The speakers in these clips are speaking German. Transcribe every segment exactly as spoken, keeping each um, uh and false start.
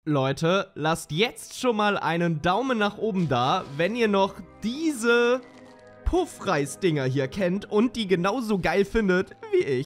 Leute, lasst jetzt schon mal einen Daumen nach oben da, wenn ihr noch diese Puffreis-Dinger hier kennt und die genauso geil findet wie ich.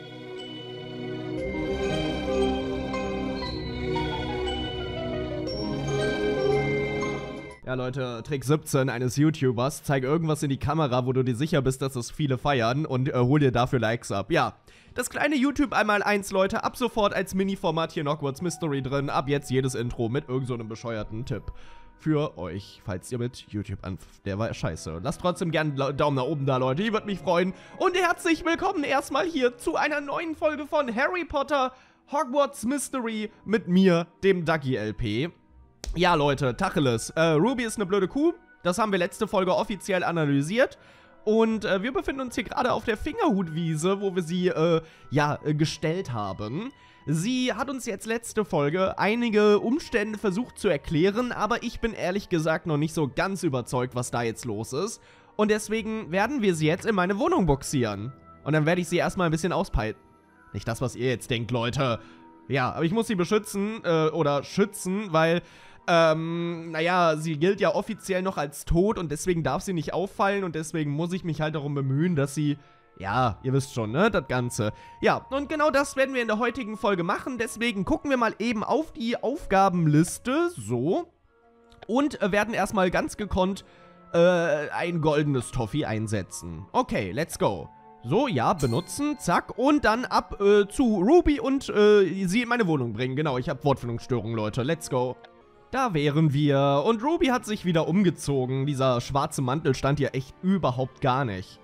Ja, Leute, Trick siebzehn eines YouTubers, zeig irgendwas in die Kamera, wo du dir sicher bist, dass es viele feiern und äh, hol dir dafür Likes ab. Ja, das kleine YouTube einmal eins, Leute, ab sofort als Mini-Format hier in Hogwarts Mystery drin, ab jetzt jedes Intro mit irgend so einem bescheuerten Tipp für euch, falls ihr mit YouTube anfangt. Der war scheiße. Lasst trotzdem gerne einen Daumen nach oben da, Leute, ich würde mich freuen. Und herzlich willkommen erstmal hier zu einer neuen Folge von Harry Potter Hogwarts Mystery mit mir, dem Ducky L P. Ja, Leute, Tacheles. Äh, Ruby ist eine blöde Kuh. Das haben wir letzte Folge offiziell analysiert. Und äh, wir befinden uns hier gerade auf der Fingerhutwiese, wo wir sie, äh, ja, äh, gestellt haben. Sie hat uns jetzt letzte Folge einige Umstände versucht zu erklären, aber ich bin ehrlich gesagt noch nicht so ganz überzeugt, was da jetzt los ist. Und deswegen werden wir sie jetzt in meine Wohnung boxieren. Und dann werde ich sie erstmal ein bisschen auspeiten. Nicht das, was ihr jetzt denkt, Leute. Ja, aber ich muss sie beschützen, äh, oder schützen, weil... Ähm, naja, sie gilt ja offiziell noch als tot und deswegen darf sie nicht auffallen und deswegen muss ich mich halt darum bemühen, dass sie, ja, ihr wisst schon, ne, das Ganze. Ja, und genau das werden wir in der heutigen Folge machen, deswegen gucken wir mal eben auf die Aufgabenliste, so, und äh, werden erstmal ganz gekonnt äh, ein goldenes Toffee einsetzen. Okay, let's go. So, ja, benutzen, zack, und dann ab äh, zu Ruby und äh, sie in meine Wohnung bringen. Genau, ich habe Wortfindungsstörungen, Leute, let's go. Da wären wir. Und Ruby hat sich wieder umgezogen. Dieser schwarze Mantel stand hier echt überhaupt gar nicht.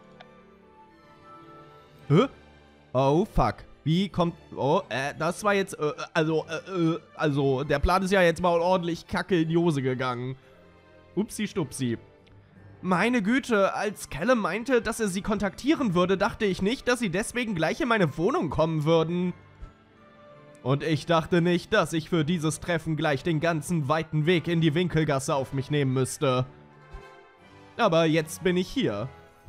Hä? Oh, fuck. Wie kommt... Oh, äh, das war jetzt... Äh, also, äh, äh, also, der Plan ist ja jetzt mal ordentlich kacke in die Hose gegangen. Upsi stupsi. Meine Güte, als Callum meinte, dass er sie kontaktieren würde, dachte ich nicht, dass sie deswegen gleich in meine Wohnung kommen würden. Und ich dachte nicht, dass ich für dieses Treffen gleich den ganzen weiten Weg in die Winkelgasse auf mich nehmen müsste. Aber jetzt bin ich hier.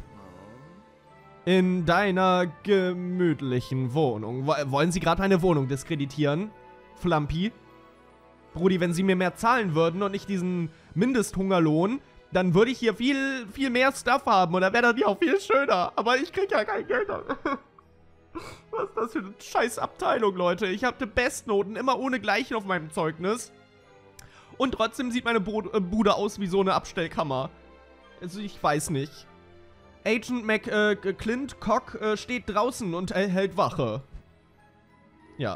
In deiner gemütlichen Wohnung. Wollen Sie gerade meine Wohnung diskreditieren? Flampi? Brudi, wenn Sie mir mehr zahlen würden und nicht diesen Mindesthungerlohn, dann würde ich hier viel, viel mehr Stuff haben und dann wäre das ja auch viel schöner. Aber ich krieg ja kein Geld. Was ist das für eine scheiß Abteilung, Leute? Ich habe Bestnoten, immer ohne Gleichen auf meinem Zeugnis. Und trotzdem sieht meine Bo äh, Bude aus wie so eine Abstellkammer. Also ich weiß nicht. Agent McClint Cock äh, steht draußen und äh, hält Wache. Ja.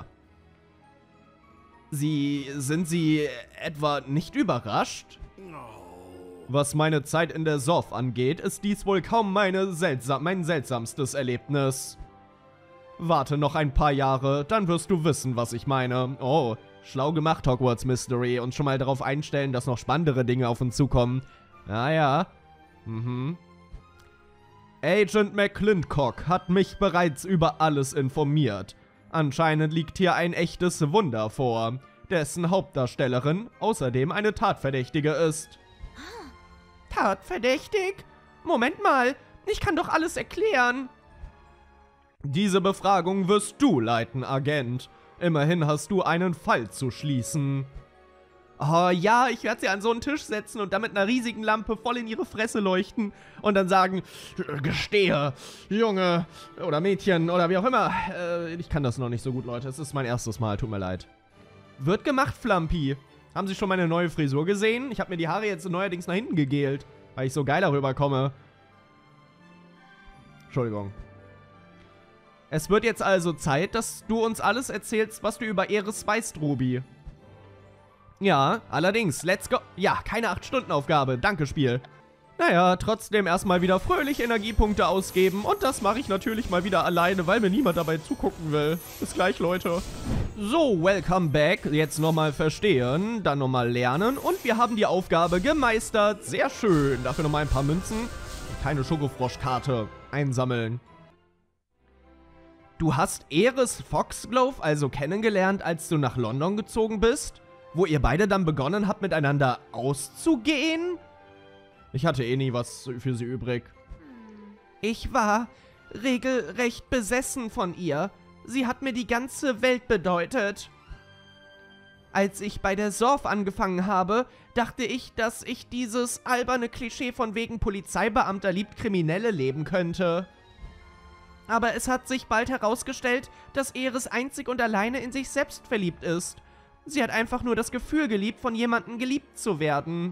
Sie, sind Sie etwa nicht überrascht? Was meine Zeit in der Soff angeht, ist dies wohl kaum meine seltsam mein seltsamstes Erlebnis. Warte noch ein paar Jahre, dann wirst du wissen, was ich meine. Oh, schlau gemacht, Hogwarts Mystery. Und schon mal darauf einstellen, dass noch spannendere Dinge auf uns zukommen. Ja, ja. Mhm. Agent McClintock hat mich bereits über alles informiert. Anscheinend liegt hier ein echtes Wunder vor, dessen Hauptdarstellerin außerdem eine Tatverdächtige ist. Tatverdächtig? Moment mal, ich kann doch alles erklären. Diese Befragung wirst du leiten, Agent. Immerhin hast du einen Fall zu schließen. Oh ja, ich werde sie an so einen Tisch setzen und dann mit einer riesigen Lampe voll in ihre Fresse leuchten und dann sagen, gestehe, Junge oder Mädchen oder wie auch immer. Äh, ich kann das noch nicht so gut, Leute. Es ist mein erstes Mal, tut mir leid. Wird gemacht, Flampi. Haben Sie schon meine neue Frisur gesehen? Ich habe mir die Haare jetzt neuerdings nach hinten gegelt, weil ich so geil darüber komme. Entschuldigung. Es wird jetzt also Zeit, dass du uns alles erzählst, was du über Eris weißt, Ruby. Ja, allerdings, let's go. Ja, keine acht Stunden Aufgabe, danke Spiel. Naja, trotzdem erstmal wieder fröhlich Energiepunkte ausgeben und das mache ich natürlich mal wieder alleine, weil mir niemand dabei zugucken will. Bis gleich, Leute. So, welcome back. Jetzt nochmal verstehen, dann nochmal lernen und wir haben die Aufgabe gemeistert. Sehr schön. Dafür nochmal ein paar Münzen und keine Schokofroschkarte einsammeln. Du hast Eris Foxglove also kennengelernt, als du nach London gezogen bist? Wo ihr beide dann begonnen habt, miteinander auszugehen? Ich hatte eh nie was für sie übrig. Ich war regelrecht besessen von ihr. Sie hat mir die ganze Welt bedeutet. Als ich bei der Sorf angefangen habe, dachte ich, dass ich dieses alberne Klischee von wegen Polizeibeamter liebt Kriminelle leben könnte. Aber es hat sich bald herausgestellt, dass Eris einzig und alleine in sich selbst verliebt ist. Sie hat einfach nur das Gefühl geliebt, von jemandem geliebt zu werden.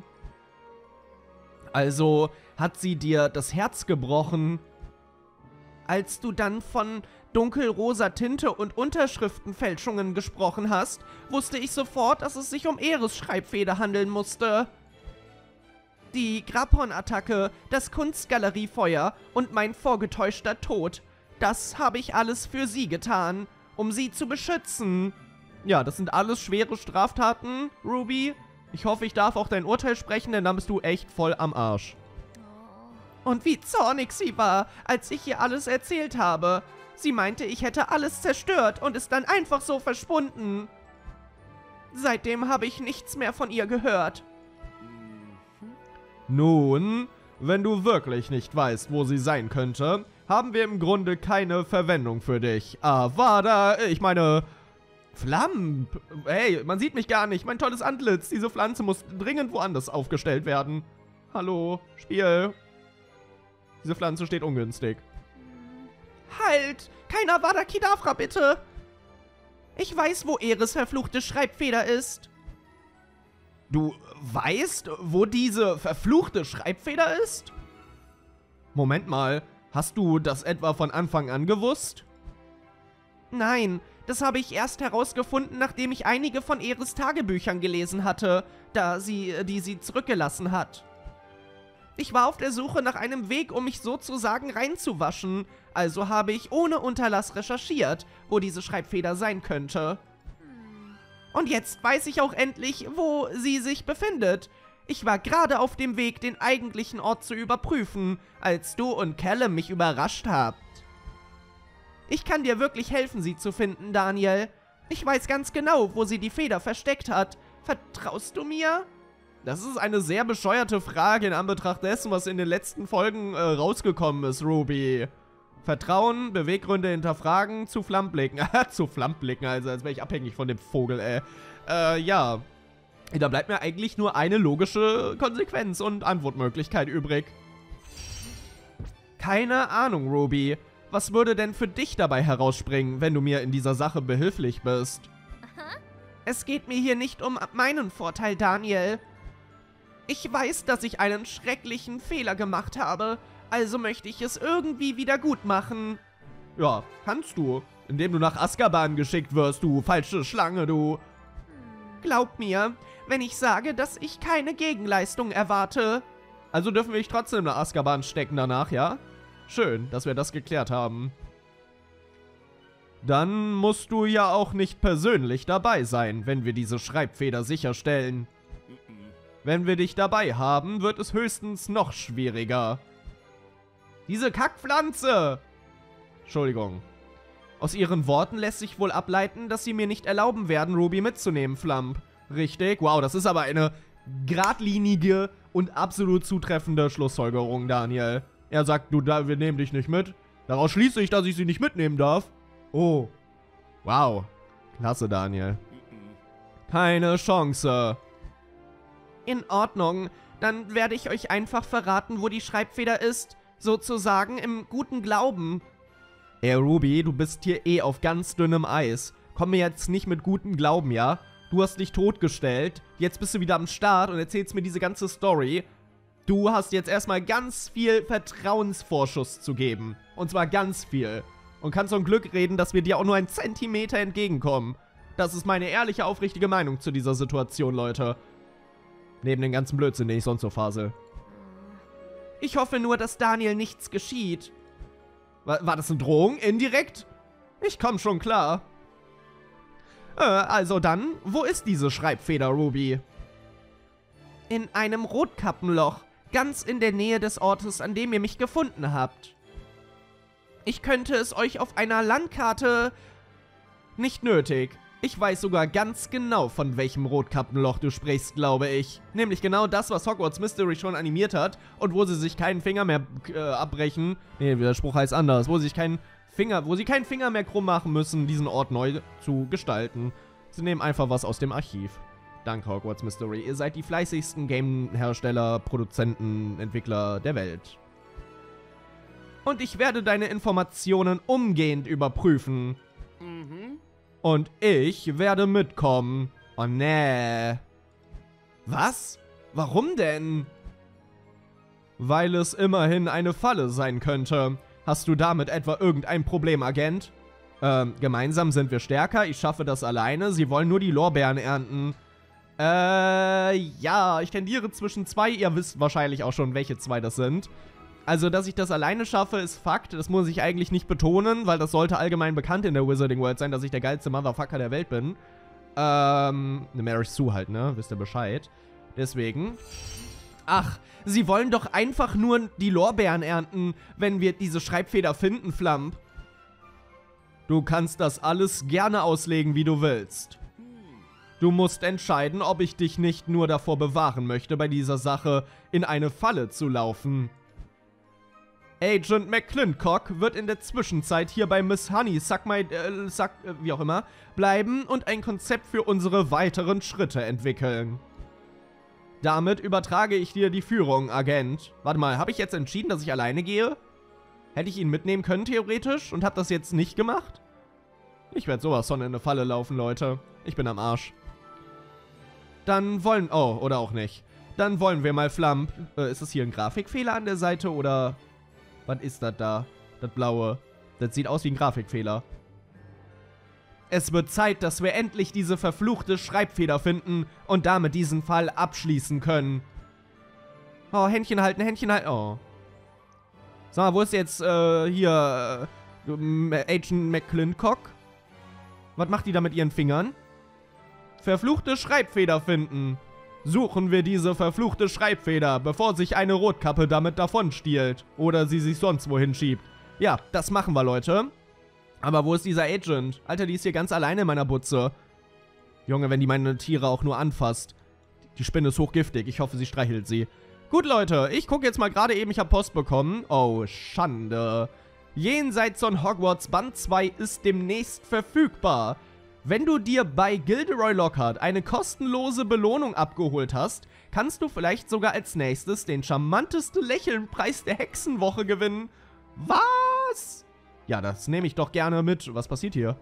Also hat sie dir das Herz gebrochen. Als du dann von dunkelrosa Tinte und Unterschriftenfälschungen gesprochen hast, wusste ich sofort, dass es sich um Eris Schreibfeder handeln musste. Die Grabhorn-Attacke, das Kunstgaleriefeuer und mein vorgetäuschter Tod, das habe ich alles für sie getan, um sie zu beschützen. Ja, das sind alles schwere Straftaten, Ruby. Ich hoffe, ich darf auch dein Urteil sprechen, denn dann bist du echt voll am Arsch. Und wie zornig sie war, als ich ihr alles erzählt habe. Sie meinte, ich hätte alles zerstört und ist dann einfach so verschwunden. Seitdem habe ich nichts mehr von ihr gehört. Nun, wenn du wirklich nicht weißt, wo sie sein könnte, haben wir im Grunde keine Verwendung für dich. Avada, ich meine, Flamp. Hey, man sieht mich gar nicht. Mein tolles Antlitz. Diese Pflanze muss dringend woanders aufgestellt werden. Hallo, Spiel. Diese Pflanze steht ungünstig. Halt! Kein Avada Kedavra, bitte! Ich weiß, wo Eris verfluchte Schreibfeder ist. Du weißt, wo diese verfluchte Schreibfeder ist? Moment mal, hast du das etwa von Anfang an gewusst? Nein, das habe ich erst herausgefunden, nachdem ich einige von Eris Tagebüchern gelesen hatte, da sie, die sie zurückgelassen hat. Ich war auf der Suche nach einem Weg, um mich sozusagen reinzuwaschen, also habe ich ohne Unterlass recherchiert, wo diese Schreibfeder sein könnte. Und jetzt weiß ich auch endlich, wo sie sich befindet. Ich war gerade auf dem Weg, den eigentlichen Ort zu überprüfen, als du und Callum mich überrascht habt. Ich kann dir wirklich helfen, sie zu finden, Daniel. Ich weiß ganz genau, wo sie die Feder versteckt hat. Vertraust du mir? Das ist eine sehr bescheuerte Frage in Anbetracht dessen, was in den letzten Folgen äh, rausgekommen ist, Ruby. Vertrauen, Beweggründe hinterfragen, zu Flammblicken. zu Flammblicken, also als wäre ich abhängig von dem Vogel, ey. Äh, ja. Da bleibt mir eigentlich nur eine logische Konsequenz und Antwortmöglichkeit übrig. Keine Ahnung, Ruby. Was würde denn für dich dabei herausspringen, wenn du mir in dieser Sache behilflich bist? Aha. Es geht mir hier nicht um meinen Vorteil, Daniel. Ich weiß, dass ich einen schrecklichen Fehler gemacht habe, also möchte ich es irgendwie wieder gut machen. Ja, kannst du. Indem du nach Azkaban geschickt wirst, du falsche Schlange, du. Glaub mir, wenn ich sage, dass ich keine Gegenleistung erwarte. Also dürfen wir dich trotzdem nach Azkaban stecken danach, ja? Schön, dass wir das geklärt haben. Dann musst du ja auch nicht persönlich dabei sein, wenn wir diese Schreibfeder sicherstellen. Wenn wir dich dabei haben, wird es höchstens noch schwieriger. Diese Kackpflanze! Entschuldigung. Aus ihren Worten lässt sich wohl ableiten, dass sie mir nicht erlauben werden, Ruby mitzunehmen, Flamp. Richtig? Wow, das ist aber eine geradlinige und absolut zutreffende Schlussfolgerung, Daniel. Er sagt, du, wir nehmen dich nicht mit. Daraus schließe ich, dass ich sie nicht mitnehmen darf. Oh. Wow. Klasse, Daniel. Keine Chance. In Ordnung. Dann werde ich euch einfach verraten, wo die Schreibfeder ist. Sozusagen im guten Glauben. Ey, Ruby, du bist hier eh auf ganz dünnem Eis. Komm mir jetzt nicht mit gutem Glauben, ja? Du hast dich totgestellt. Jetzt bist du wieder am Start und erzählst mir diese ganze Story. Du hast jetzt erstmal ganz viel Vertrauensvorschuss zu geben. Und zwar ganz viel. Und kannst von Glück reden, dass wir dir auch nur einen Zentimeter entgegenkommen. Das ist meine ehrliche, aufrichtige Meinung zu dieser Situation, Leute. Neben den ganzen Blödsinn, den ich sonst so fasel. Ich hoffe nur, dass Daniel nichts geschieht. War, war das eine Drohung? Indirekt? Ich komm schon klar. Äh, also dann, wo ist diese Schreibfeder, Ruby? In einem Rotkappenloch, ganz in der Nähe des Ortes, an dem ihr mich gefunden habt. Ich könnte es euch auf einer Landkarte... Nicht nötig. Ich weiß sogar ganz genau, von welchem Rotkappenloch du sprichst, glaube ich. Nämlich genau das, was Hogwarts Mystery schon animiert hat und wo sie sich keinen Finger mehr äh, abbrechen. Nee, der Spruch heißt anders. Wo sie sich keinen Finger, wo sie keinen Finger mehr krumm machen müssen, diesen Ort neu zu gestalten. Sie nehmen einfach was aus dem Archiv. Danke, Hogwarts Mystery. Ihr seid die fleißigsten Game-Hersteller, Produzenten, Entwickler der Welt. Und ich werde deine Informationen umgehend überprüfen. Mhm. Und ich werde mitkommen. Oh, nee. Was? Warum denn? Weil es immerhin eine Falle sein könnte. Hast du damit etwa irgendein Problem, Agent? Ähm, gemeinsam sind wir stärker. Ich schaffe das alleine. Sie wollen nur die Lorbeeren ernten. Äh, ja, ich tendiere zwischen zwei. Ihr wisst wahrscheinlich auch schon, welche zwei das sind. Also, dass ich das alleine schaffe, ist Fakt. Das muss ich eigentlich nicht betonen, weil das sollte allgemein bekannt in der Wizarding World sein, dass ich der geilste Motherfucker der Welt bin. Ähm, ne Mary Sue halt, ne? Wisst ihr Bescheid. Deswegen. Ach, sie wollen doch einfach nur die Lorbeeren ernten, wenn wir diese Schreibfeder finden, Flamp. Du kannst das alles gerne auslegen, wie du willst. Du musst entscheiden, ob ich dich nicht nur davor bewahren möchte, bei dieser Sache in eine Falle zu laufen. Agent McClintock wird in der Zwischenzeit hier bei Miss Honey, Suck my, äh, Suck, äh, wie auch immer, bleiben und ein Konzept für unsere weiteren Schritte entwickeln. Damit übertrage ich dir die Führung, Agent. Warte mal, habe ich jetzt entschieden, dass ich alleine gehe? Hätte ich ihn mitnehmen können, theoretisch, und habe das jetzt nicht gemacht? Ich werde sowas von in eine Falle laufen, Leute. Ich bin am Arsch. Dann wollen... Oh, oder auch nicht. Dann wollen wir mal, Flamp. Äh, ist das hier ein Grafikfehler an der Seite, oder... Was ist das da? Das Blaue. Das sieht aus wie ein Grafikfehler. Es wird Zeit, dass wir endlich diese verfluchte Schreibfeder finden und damit diesen Fall abschließen können. Oh, Händchen halten, Händchen halten. Oh. Sag mal, wo ist jetzt, äh, hier, äh, Agent McClintock? Was macht die da mit ihren Fingern? Verfluchte Schreibfeder finden. Suchen wir diese verfluchte Schreibfeder, bevor sich eine Rotkappe damit davonstiehlt. Oder sie sich sonst wohin schiebt. Ja, das machen wir, Leute. Aber wo ist dieser Agent? Alter, die ist hier ganz alleine in meiner Butze. Junge, wenn die meine Tiere auch nur anfasst. Die Spinne ist hochgiftig. Ich hoffe, sie streichelt sie. Gut, Leute, ich gucke jetzt mal gerade eben. Ich habe Post bekommen. Oh, Schande. Jenseits von Hogwarts Band zwei ist demnächst verfügbar. Wenn du dir bei Gilderoy Lockhart eine kostenlose Belohnung abgeholt hast, kannst du vielleicht sogar als nächstes den charmanteste Lächelnpreis der Hexenwoche gewinnen. Was? Ja, das nehme ich doch gerne mit. Was passiert hier?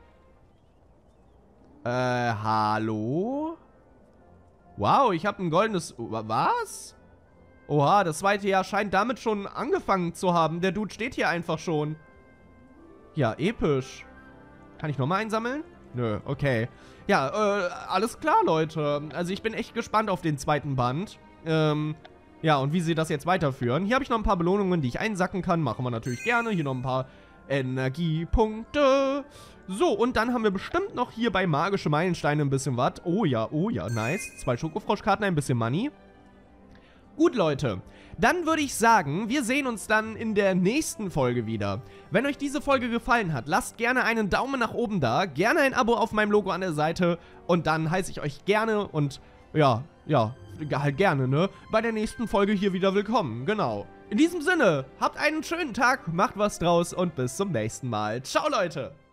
Äh, hallo? Wow, ich habe ein goldenes... Was? Oha, das zweite Jahr scheint damit schon angefangen zu haben. Der Dude steht hier einfach schon. Ja, episch. Kann ich nochmal einsammeln? Nö, okay. Ja, äh, alles klar, Leute. Also ich bin echt gespannt auf den zweiten Band. Ähm, ja, und wie sie das jetzt weiterführen. Hier habe ich noch ein paar Belohnungen, die ich einsacken kann. Machen wir natürlich gerne. Hier noch ein paar Energiepunkte. So, und dann haben wir bestimmt noch hier bei Magische Meilensteine ein bisschen was. Oh ja, oh ja, nice. Zwei Schokofroschkarten, ein bisschen Money. Gut, Leute, dann würde ich sagen, wir sehen uns dann in der nächsten Folge wieder. Wenn euch diese Folge gefallen hat, lasst gerne einen Daumen nach oben da, gerne ein Abo auf meinem Logo an der Seite und dann heiße ich euch gerne und, ja, ja, halt gerne, ne, bei der nächsten Folge hier wieder willkommen, genau. In diesem Sinne, habt einen schönen Tag, macht was draus und bis zum nächsten Mal. Ciao, Leute!